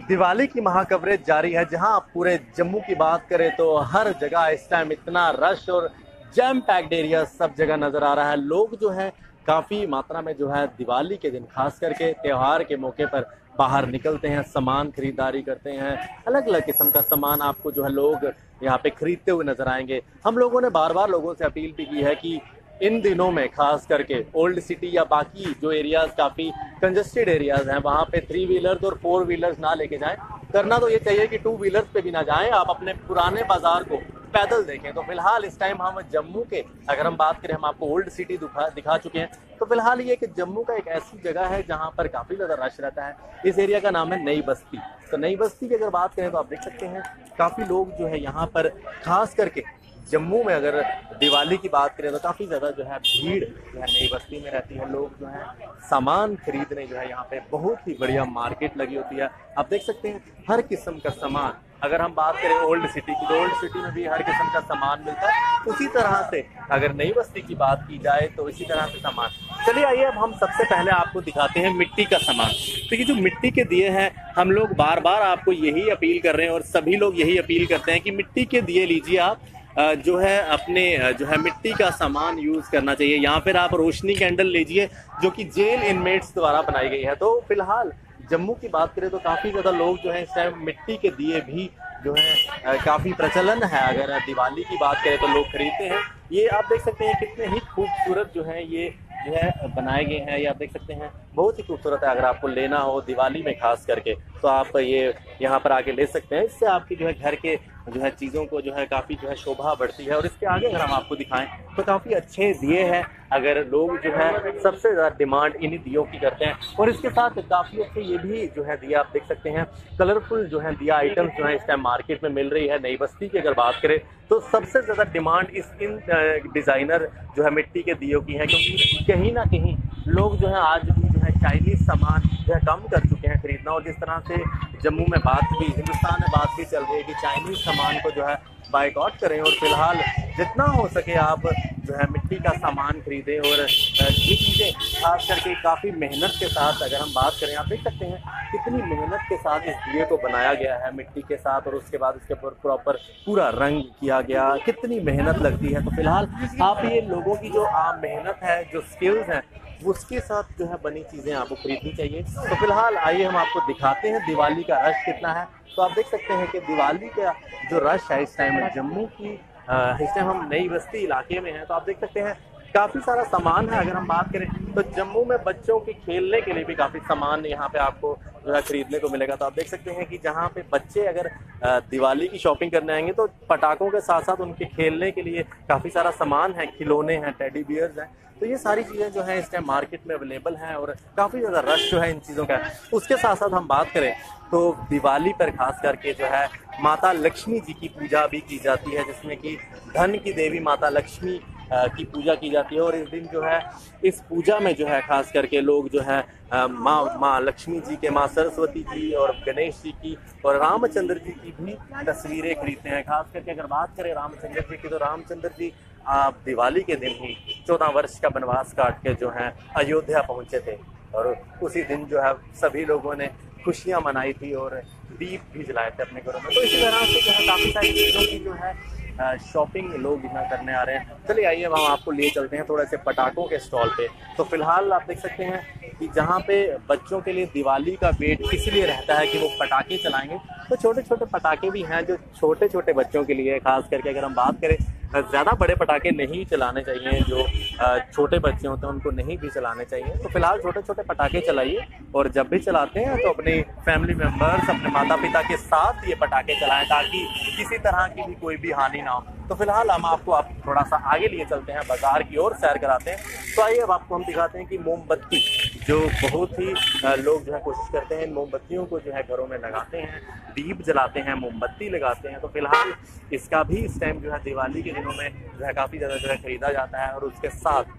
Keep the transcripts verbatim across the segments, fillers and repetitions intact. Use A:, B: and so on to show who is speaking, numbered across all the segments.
A: दिवाली की महाकवरेज जारी है। जहां आप पूरे जम्मू की बात करें तो हर जगह इस टाइम इतना रश और जैम पैक्ड एरिया सब जगह नजर आ रहा है। लोग जो है काफी मात्रा में जो है दिवाली के दिन खास करके त्योहार के मौके पर बाहर निकलते हैं, सामान खरीदारी करते हैं। अलग अलग किस्म का सामान आपको जो है लोग यहाँ पे खरीदते हुए नजर आएंगे। हम लोगों ने बार बार लोगों से अपील भी की है कि इन दिनों में खास करके ओल्ड सिटी या बाकी जो एरियाज काफी कंजेस्टेड एरियाज हैं वहां पे थ्री व्हीलर्स और फोर व्हीलर्स ना लेके जाएं। करना तो ये चाहिए कि टू व्हीलर्स पे भी ना जाएं, आप अपने पुराने बाजार को पैदल देखें। तो फिलहाल इस टाइम हम जम्मू के अगर हम बात करें, हम आपको ओल्ड सिटी दिखा दिखा चुके हैं। तो फिलहाल ये कि जम्मू का एक ऐसी जगह है जहां पर काफी ज्यादा रश रहता है। इस एरिया का नाम है नई बस्ती। तो नई बस्ती की अगर बात करें तो आप देख सकते हैं काफी लोग जो है यहाँ पर खास करके जम्मू में अगर दिवाली की बात करें तो काफ़ी ज़्यादा जो है भीड़ जो है नई बस्ती में रहती है। लोग जो है सामान खरीदने जो है यहाँ पे बहुत ही बढ़िया मार्केट लगी होती है। आप देख सकते हैं हर किस्म का सामान। अगर हम बात करें ओल्ड सिटी की तो ओल्ड सिटी में भी हर किस्म का सामान मिलता है। उसी तरह से अगर नई बस्ती की बात की जाए तो इसी तरह से सामान। चलिए आइए अब हम सबसे पहले आपको दिखाते हैं मिट्टी का सामान। तो ये जो मिट्टी के दिए हैं, हम लोग बार बार आपको यही अपील कर रहे हैं और सभी लोग यही अपील करते हैं कि मिट्टी के दिए लीजिए आप। जो है अपने जो है मिट्टी का सामान यूज करना चाहिए। यहाँ पर आप रोशनी कैंडल लीजिए जो कि जेल इनमेट्स द्वारा बनाई गई है। तो फिलहाल जम्मू की बात करें तो काफी ज्यादा लोग जो है इस टाइम मिट्टी के दिए भी जो है काफी प्रचलन है। अगर दिवाली की बात करें तो लोग खरीदते हैं। ये आप देख सकते हैं कितने ही खूबसूरत जो है ये जो है बनाए गए हैं। ये आप देख सकते हैं बहुत ही खूबसूरत है। अगर आपको लेना हो दिवाली में खास करके तो आप ये यहाँ पर आके ले सकते हैं। इससे आपकी जो है घर के जो है चीज़ों को जो है काफ़ी जो है शोभा बढ़ती है। और इसके आगे अगर हम आपको दिखाएं तो काफ़ी अच्छे दिए हैं। अगर लोग जो है सबसे ज़्यादा डिमांड इन्हीं दियों की करते हैं। और इसके साथ काफ़ी अच्छे ये भी जो है दिया आप देख सकते हैं, कलरफुल जो है दिया आइटम्स जो है इस टाइम मार्केट में मिल रही है। नई बस्ती की अगर बात करें तो सबसे ज़्यादा डिमांड इस इन डिज़ाइनर जो है मिट्टी के दियों की है, क्योंकि कहीं ना कहीं लोग जो है आज भी जो है चाइनीज़ सामान जो है कम कर चुके हैं खरीदना। और जिस तरह से जम्मू में बात भी, हिंदुस्तान में बात भी चल रही है कि चाइनीज़ सामान को जो है बाइकआउट करें और फिलहाल जितना हो सके आप जो है मिट्टी का सामान खरीदें। और ये चीज़ें खास करके काफ़ी मेहनत के साथ अगर हम बात करें, आप देख सकते हैं कितनी मेहनत के साथ इस दिए को बनाया गया है मिट्टी के साथ। और उसके बाद इसके ऊपर प्रॉपर पूरा रंग किया गया, कितनी मेहनत लगती है। तो फिलहाल आप ये लोगों की जो आप मेहनत है, जो स्किल्स हैं, उसके साथ जो है बनी चीज़ें आपको खरीदनी चाहिए। तो फिलहाल आइए हम आपको दिखाते हैं दिवाली का रश कितना है। तो आप देख सकते हैं कि दिवाली का जो रश है इस टाइम जम्मू की, इस टाइम हम नई बस्ती इलाके में हैं। तो आप देख सकते हैं काफ़ी सारा सामान है। अगर हम बात करें तो जम्मू में बच्चों के खेलने के लिए भी काफ़ी सामान यहाँ पे आपको जो है खरीदने को मिलेगा। तो आप देख सकते हैं कि जहाँ पे बच्चे अगर दिवाली की शॉपिंग करने आएंगे तो पटाखों के साथ साथ उनके खेलने के लिए काफ़ी सारा सामान है, खिलौने हैं, टेडी बियर्स हैं। तो ये सारी चीज़ें जो है इस टाइम मार्केट में अवेलेबल हैं और काफ़ी ज़्यादा रश जो है इन चीज़ों का है। उसके साथ साथ हम बात करें तो दिवाली पर खास करके जो है माता लक्ष्मी जी की पूजा भी की जाती है, जिसमें कि धन की देवी माता लक्ष्मी की पूजा की जाती है। और इस दिन जो है इस पूजा में जो है खास करके लोग जो है माँ माँ लक्ष्मी जी के, माँ सरस्वती जी और गणेश जी की और रामचंद्र जी की भी तस्वीरें खरीदते हैं। खास करके अगर बात करें रामचंद्र जी की तो रामचंद्र जी आप दिवाली के दिन ही चौदह वर्ष का वनवास काट के जो है अयोध्या पहुंचे थे। और उसी दिन जो है सभी लोगों ने खुशियां मनाई थी और दीप भी जलाए थे अपने घरों में। तो इसी तरह से जो है काफ़ी सारी चीज़ों की जो है शॉपिंग लोग यहाँ करने आ रहे हैं। चलिए आइए हम आपको लिए चलते हैं थोड़े से पटाखों के स्टॉल पे। तो फिलहाल आप देख सकते हैं कि जहाँ पे बच्चों के लिए दिवाली का वेट इसलिए रहता है कि वो पटाखे चलाएंगे। तो छोटे छोटे पटाखे भी हैं जो छोटे छोटे बच्चों के लिए, खास करके अगर हम बात करें ज़्यादा बड़े पटाखे नहीं चलाने चाहिए। जो छोटे बच्चे होते हैं उनको नहीं भी चलाने चाहिए। तो फिलहाल छोटे छोटे पटाखे चलाइए और जब भी चलाते हैं तो अपने फैमिली मेम्बर्स, अपने माता पिता के साथ ये पटाखे चलाएं ताकि किसी तरह की भी कोई भी हानि ना हो। तो फिलहाल हम आपको आप थोड़ा सा आगे लिए चलते हैं, बाजार की ओर सैर कराते हैं। तो आइए अब आपको हम दिखाते हैं कि मोमबत्ती जो बहुत ही लोग जो है कोशिश करते हैं, मोमबत्तियों को जो है घरों में लगाते हैं, दीप जलाते हैं, मोमबत्ती लगाते हैं। तो फिलहाल इसका भी इस टाइम जो है दिवाली के दिनों में जो है काफ़ी ज़्यादा जो है खरीदा जाता है। और उसके साथ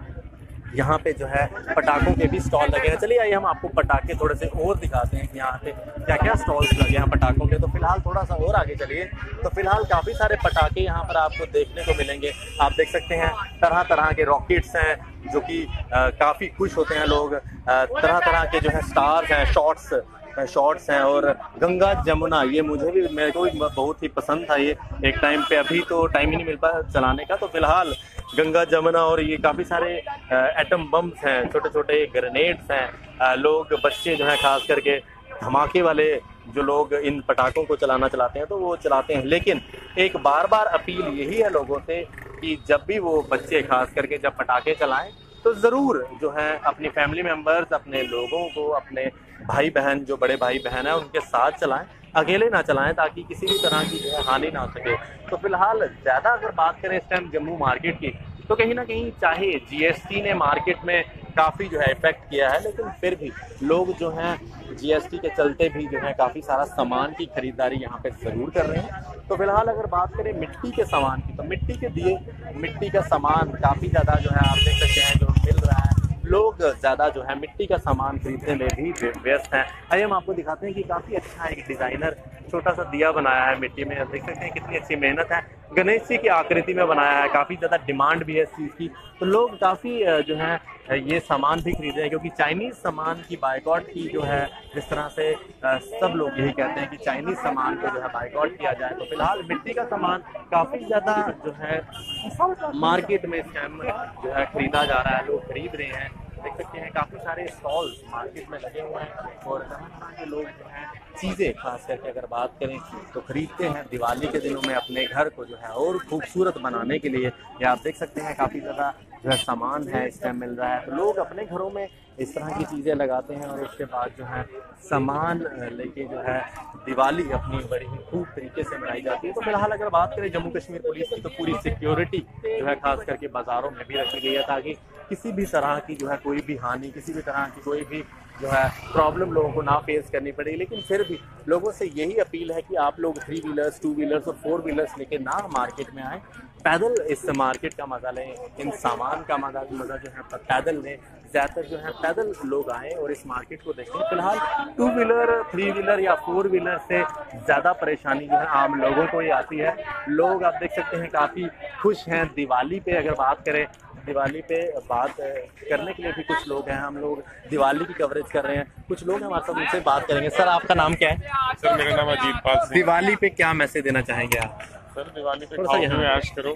A: यहाँ पे जो है पटाखों के भी स्टॉल लगे हैं। चलिए आइए हम आपको पटाखे थोड़े से और दिखाते हैं कि यहाँ पे क्या क्या स्टॉल्स लगे हैं पटाखों के। तो फिलहाल थोड़ा सा और आगे चलिए। तो फिलहाल काफ़ी सारे पटाखे यहाँ पर आपको देखने को मिलेंगे। आप देख सकते हैं तरह तरह के रॉकेट्स हैं जो कि काफ़ी खुश होते हैं लोग। तरह तरह के जो है स्टार्स हैं, शॉट्स शॉट्स हैं। और गंगा जमुना, ये मुझे भी, मेरे को भी बहुत ही पसंद था ये एक टाइम पे। अभी तो टाइम ही नहीं मिल पाया चलाने का। तो फिलहाल गंगा जमुना और ये काफ़ी सारे एटम बम्स हैं, छोटे छोटे ग्रेनेड्स हैं। लोग, बच्चे जो हैं खास करके, धमाके वाले जो लोग इन पटाखों को चलाना चलाते हैं तो वो चलाते हैं। लेकिन एक बार बार अपील यही है लोगों से कि जब भी वो बच्चे खास करके जब पटाखे चलाएं तो ज़रूर जो है अपनी फैमिली मेम्बर्स, अपने लोगों को, अपने भाई बहन, जो बड़े भाई बहन हैं उनके साथ चलाएं, अकेले ना चलाएं, ताकि किसी भी तरह की जो है हानि ना हो सके। तो फिलहाल ज़्यादा अगर बात करें इस टाइम जम्मू मार्केट की, तो कहीं ना कहीं चाहे जीएसटी ने मार्केट में काफ़ी जो है इफेक्ट किया है, लेकिन फिर भी लोग जो हैं जीएसटी के चलते भी जो है काफ़ी सारा सामान की खरीदारी यहाँ पे ज़रूर कर रहे हैं। तो फिलहाल अगर बात करें मिट्टी के सामान की, तो मिट्टी के दिए, मिट्टी का सामान काफ़ी ज़्यादा जो है आप देख सकते हैं जो मिल रहा है। लोग ज़्यादा जो है मिट्टी का सामान खरीदने में भी व्यस्त हैं। आइए हम आपको दिखाते हैं कि काफ़ी अच्छा एक डिज़ाइनर छोटा सा दिया बनाया है मिट्टी में। देख सकते हैं कितनी अच्छी मेहनत है। गणेश जी की आकृति में बनाया है, काफ़ी ज़्यादा डिमांड भी है इस चीज़ की। तो लोग काफ़ी जो है ये सामान भी खरीद रहे हैं, क्योंकि चाइनीज़ सामान की बायकॉट की जो है, जिस तरह से सब लोग यही कहते हैं कि चाइनीज़ सामान को जो है बायकॉट किया जाए। तो फिलहाल मिट्टी का सामान काफ़ी ज़्यादा जो है मार्केट में इस टाइम जो है खरीदा जा रहा है, लोग खरीद रहे हैं। देख सकते हैं काफ़ी सारे स्टॉल्स मार्केट में लगे हुए हैं और तरह तरह के लोग जो हैं चीज़ें खास करके अगर बात करें तो खरीदते हैं दिवाली के दिनों में अपने घर को जो है और खूबसूरत बनाने के लिए। ये आप देख सकते हैं काफ़ी ज़्यादा जो है सामान है इस टाइम मिल रहा है। तो लोग अपने घरों में इस तरह की चीज़ें लगाते हैं और उसके बाद जो है सामान लेके जो है दिवाली अपनी बड़ी ही खूब तरीके से मनाई जाती है। तो फिलहाल अगर बात करें जम्मू कश्मीर पुलिस की, तो पूरी सिक्योरिटी जो है खास करके बाज़ारों में भी रखी गई है, ताकि किसी भी तरह की जो है कोई भी हानि, किसी भी तरह की कोई भी जो है प्रॉब्लम लोगों को ना फेस करनी पड़े। लेकिन फिर भी लोगों से यही अपील है कि आप लोग थ्री व्हीलर्स, टू व्हीलर्स और फोर व्हीलर्स लेके ना मार्केट में आए, पैदल इस मार्केट का मजा लें, इन सामान का मजा मजा जो है पैदल लें। ज़्यादातर जो है पैदल लोग आएँ और इस मार्केट को देखें। फिलहाल टू व्हीलर, थ्री व्हीलर या फोर व्हीलर से ज़्यादा परेशानी जो है आम लोगों को ही आती है। लोग आप देख सकते हैं काफ़ी खुश हैं। दिवाली पे अगर बात करें, दिवाली पे बात करने के लिए भी कुछ लोग हैं। हम लोग दिवाली की कवरेज कर रहे हैं, कुछ लोग हमारे साथ, उनसे बात करेंगे। सर आपका नाम क्या है?
B: सर मेरा नाम अजीत पाल सिंह।
A: दिवाली पे क्या मैसेज देना चाहेंगे आप?
B: सर दिवाली पे खाओ पियो ऐश करो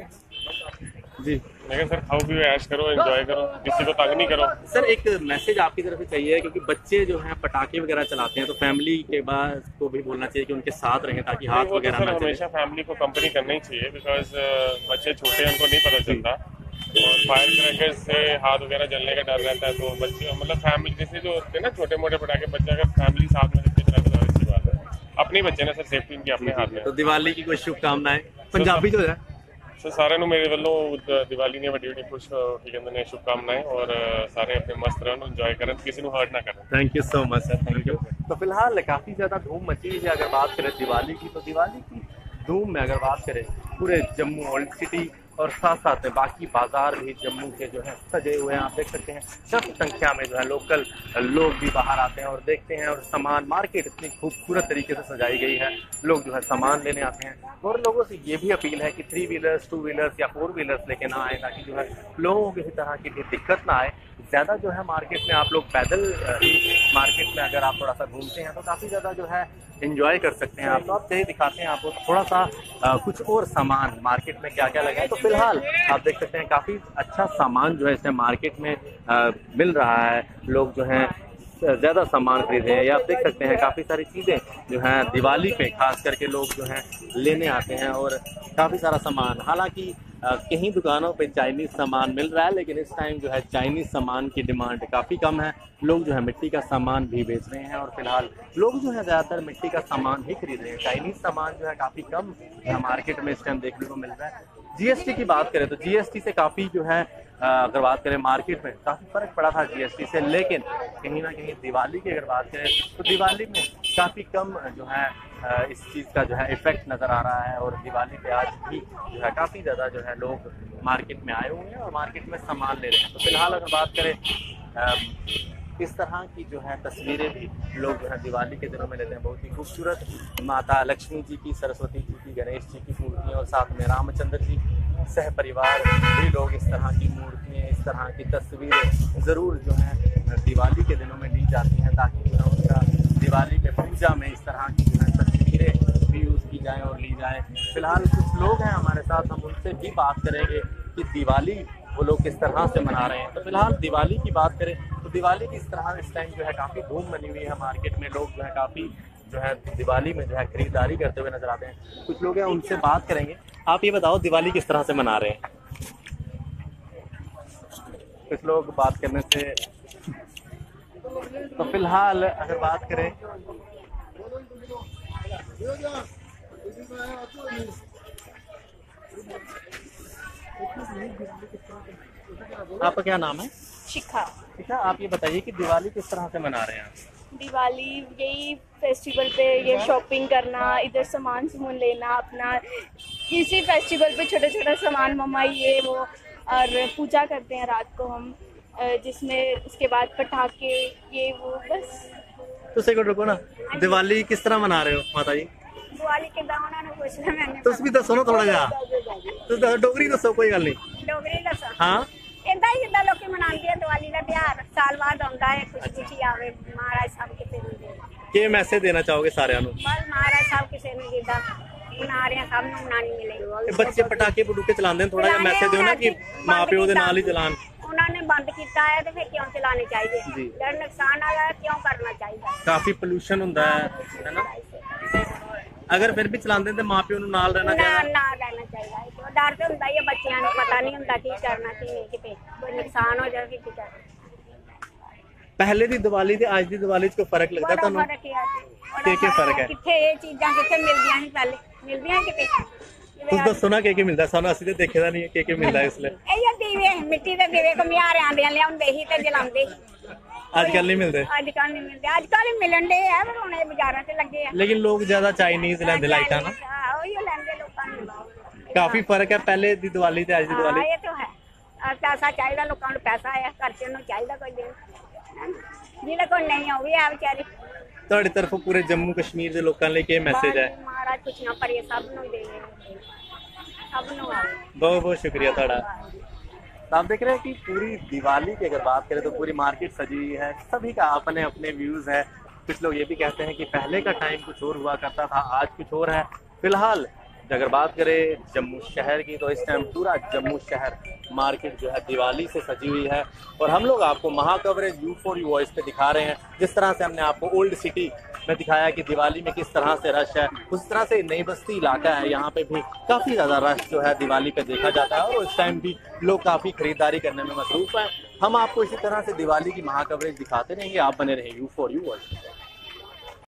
A: जी।
B: मैं कहा सर खाओ पियो ऐश करो, एंजॉय करो, किसी को तंग नहीं करो।
A: सर एक मैसेज आपकी तरफ से चाहिए, क्योंकि बच्चे जो हैं पटाखे वगैरह चलाते हैं, तो फैमिली के बाद को भी बोलना चाहिए कि उनके साथ रहें ताकि हाथ वगैरह ना चले।
B: हमेशा फैमिली को कंपनी करना ही चाहिए, बिकॉज बच्चे छोटे हैं, उनको नहीं पता चलता, और फायर क्रैकर्स से हाथ वगैरह जलने का डर रहता है। तो बच्चे मतलब फैमिली जैसे जो होते हैं ना छोटे मोटे पटाखे, बच्चे अगर फैमिली साथ में लेके चलाते तो अच्छी बात है। अपने बच्चे ना सर, सेफ्टी इनकी अपने हाथ में।
A: तो दिवाली की कोई शुभकामनाएं पंजाबी जो है
B: सर सारे ਨੂੰ ਮੇਰੇ ਵੱਲੋਂ दिवाली ने ਵੱਡੀ ਵੱਡੀ ਖੁਸ਼ ਕੀ ਕਹਿੰਦੇ ਨੇ शुभकामनाएं, और सारे अपने मस्त रहन, एंजॉय करें, किसी को हर्ट ना करें।
A: Thank you so much sir, thank you. तो फिलहाल काफ़ी ज़्यादा धूम मची हुई है। अगर बात करें दिवाली की, तो दिवाली की धूम में अगर बात करें पूरे जम्मू ओल्ड सिटी और साथ साथ में बाकी बाजार भी जम्मू के जो है सजे हुए हैं। आप देख सकते हैं काफ़ी संख्या में जो है लोकल लोग भी बाहर आते हैं और देखते हैं, और सामान, मार्केट इतनी खूबसूरत तरीके से सजाई गई है। लोग जो है सामान लेने आते हैं, और लोगों से ये भी अपील है कि थ्री व्हीलर्स, टू व्हीलर्स या फोर व्हीलर्स लेके ना आए, ताकि जो है लोगों को किसी तरह की भी दिक्कत ना आए। ज़्यादा जो है मार्केट में आप लोग पैदल ही मार्केट में अगर आप थोड़ा सा घूमते हैं तो काफ़ी ज़्यादा जो है एंजॉय कर सकते हैं आप। तो आप यही दिखाते हैं आपको थोड़ा सा आ, कुछ और सामान मार्केट में क्या क्या लगा है। तो फिलहाल आप देख सकते हैं काफ़ी अच्छा सामान जो है इसमें मार्केट में आ, मिल रहा है। लोग जो हैं ज़्यादा सामान खरीदे हैं। या आप देख सकते हैं काफ़ी सारी चीज़ें जो हैं दिवाली पे खास करके लोग जो हैं लेने आते हैं, और काफ़ी सारा सामान, हालांकि कहीं दुकानों पे चाइनीज़ सामान मिल रहा है, लेकिन इस टाइम जो है चाइनीज़ सामान की डिमांड काफ़ी कम है। लोग जो है मिट्टी का सामान भी बेच रहे हैं, और फिलहाल लोग जो है ज़्यादातर मिट्टी का सामान ही खरीद रहे हैं। चाइनीज़ सामान जो है काफ़ी कम मार्केट में इस टाइम देखने को मिल रहा है। जीएसटी की बात करें तो जीएसटी से काफ़ी जो है अगर बात करें मार्केट में काफ़ी फ़र्क पड़ा था जीएसटी से, लेकिन कहीं ना कहीं दिवाली की अगर बात करें तो दिवाली में काफ़ी कम जो है इस चीज़ का जो है इफ़ेक्ट नज़र आ रहा है। और दिवाली पे आज भी जो है काफ़ी ज़्यादा जो है लोग मार्केट में आए हुए हैं और मार्केट में सामान ले रहे हैं। तो फिलहाल अगर बात करें इस तरह की जो है तस्वीरें भी लोग जो है दिवाली के दिनों में लेते हैं। बहुत ही खूबसूरत माता लक्ष्मी जी की, सरस्वती जी की, गणेश जी की मूर्तियाँ, और साथ में रामचंद्र जी सह परिवार भी लोग इस तरह की मूर्तियाँ, इस तरह की तस्वीरें ज़रूर जो है दिवाली के दिनों में ली जाती हैं, ताकि जो है उनका दिवाली में पूजा में इस तरह की जो है तस्वीरें भी यूज़ की जाए और ली जाए। फिलहाल कुछ लोग हैं हमारे साथ, हम उनसे भी बात करेंगे कि दिवाली वो लोग किस तरह से मना रहे हैं। तो फिलहाल दिवाली की बात करें तो दिवाली की इस तरह इस टाइम जो है काफ़ी धूम बनी हुई है मार्केट में। लोग जो है काफ़ी जो है दिवाली में जो है खरीदारी करते हुए नजर आते हैं। कुछ लोग हैं उनसे बात करेंगे। आप ये बताओ दिवाली किस तरह से मना रहे हैं? कुछ लोग बात करने से तो फिलहाल अगर बात करें आपका क्या नाम है?
C: शिखा।
A: शिखा, आप ये बताइए कि दिवाली किस तरह से मना रहे हैं आप?
C: दिवाली यही फेस्टिवल पे ये शॉपिंग करना, इधर सामान सामान लेना अपना, इसी फेस्टिवल पे छोटा छोटा सामान मम्मा ये वो, और पूजा करते हैं रात को हम, जिसमें उसके बाद पटाखे ये वो बस।
A: तो सेकंड रुको ना, दिवाली किस तरह मना रहे हो माता जी?
D: दिवाली के दावना ने पूछना मैंने
A: तुस भी दसो ना थोड़ा जा तो डोगरी दसो, कोई गल नहीं।
D: डोगरी दसो
A: हाँ
D: इदा ही जिदा लोग मनाते हैं दिवाली का त्योहार, साल बाद आता है, खुशी खुशी आवे। महाराज साहब किसी ने
A: के मैसेज देना चाहोगे सारे नु?
D: बस महाराज साहब किसी ने जिदा मना रहे हैं, सब नु मनानी मिले।
A: बच्चे पटाखे पटूके चलाते हैं, थोड़ा जा मैसेज दो ना कि माँ प्यो दे नाल ही चलान।
D: उन्होंने बंद किया है तो फिर क्यों चलाने चाहिए? जब नुकसान आ जाए क्यों करना चाहिए?
A: काफी पोल्यूशन होता है है ना? अगर फिर भी चलाते हैं तो माँ प्यो नाल रहना चाहिए।
D: ना रहना चाहिए, तो डर तो होंदा ही है, बच्चों को पता नहीं होंदा की करना की नहीं, किते कोई नुकसान हो जाए की करना।
A: पहले दी दिवाली ते आज दी दिवाली च कोई फर्क लगदा तानू? के के फर्क है?
D: किथे ये चीजां किथे मिलदियां नहीं, पहले मिलदियां किते?
A: तुस दसो ना के के मिलदा सानू, असि ते देखे दा नहीं है के के मिलदा इसले।
D: ए ये दीवे मिट्टी दे दीवे घमियारे आंदे लियाउंदे ही ते जलांदे।
A: आजकल नहीं मिलते?
D: आजकल नहीं मिलते, आजकल मिलन दे है पर हुण बाजारां च लगे हैं।
A: लेकिन लोग ज्यादा चाइनीज लैंदे लाइटां ना,
D: ओही लैंदे लोकां नूं।
A: काफी फर्क है पहले दी दिवाली ते आज दी दिवाली।
D: हां ये तो है, पैसा चाहिए लोकां नूं, पैसा है खर्चे नूं चाहिए कोई देन, जिहदे कोल नहीं हो भी है बेचारे।
A: ਤੁਹਾਡੀ ਤਰਫੋਂ ਪੂਰੇ ਜੰਮੂ ਕਸ਼ਮੀਰ ਦੇ ਲੋਕਾਂ ਲਈ ਕੀ ਮੈਸੇਜ ਹੈ?
D: महाराज कुछ ना पड़े, सब नूं दे, सब नूं आवे।
A: बहुत बहुत शुक्रिया ਤੁਹਾਡਾ। तो आप देख रहे हैं कि पूरी दिवाली की अगर बात करें तो पूरी मार्केट सजी हुई है, सभी का अपने अपने व्यूज है। कुछ लोग ये भी कहते हैं कि पहले का टाइम कुछ और हुआ करता था, आज कुछ और है। फिलहाल अगर बात करें जम्मू शहर की तो इस टाइम पूरा जम्मू शहर मार्केट जो है दिवाली से सजी हुई है। और हम लोग आपको महा coverage you for you voice पे दिखा रहे हैं। जिस तरह से हमने आपको ओल्ड सिटी में दिखाया कि दिवाली में किस तरह से रश है, उस तरह से नई बस्ती इलाका है, यहाँ पे भी काफ़ी ज़्यादा रश जो है दिवाली पे देखा जाता है। और इस टाइम भी लोग काफ़ी खरीदारी करने में मसरूफ हैं। हम आपको इसी तरह से दिवाली की महा कवरेज दिखाते रहेंगे। आप बने रहें यू फॉर यू वॉइस।